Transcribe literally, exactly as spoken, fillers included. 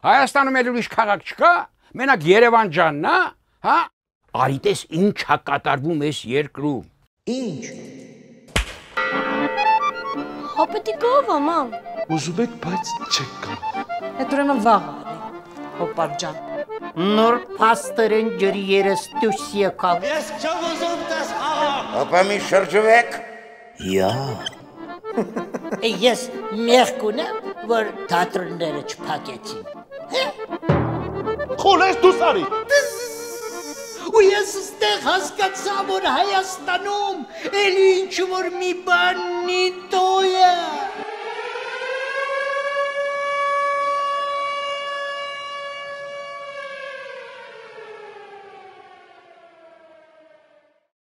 Հայաստանում էլ ուրիշ քաղաք չկա, մենակ Երևան ջանն է, հա? Արի տես ինչ է կատարվում այս երկրում։ Ինչ։ Հա պետք է գով մամ։ Ուզում եք, բայց չեք կարող։ Հետ ուրեմն վաղ արի, հոպար ջան։ Նոր փաստերեն ջրի երես դուրս եկավ։ Ես չեմ ուզում տես խաղալ։ Ապա մի շրջվեք։ Յա։ Ես մեղք ունեմ, որ թատրոնները չփակեցին։ Խոլ ես դու սարի։ Ու ես ստեղ հասկացա, որ Հայաստանում էլ ինչ որ մի բանի տո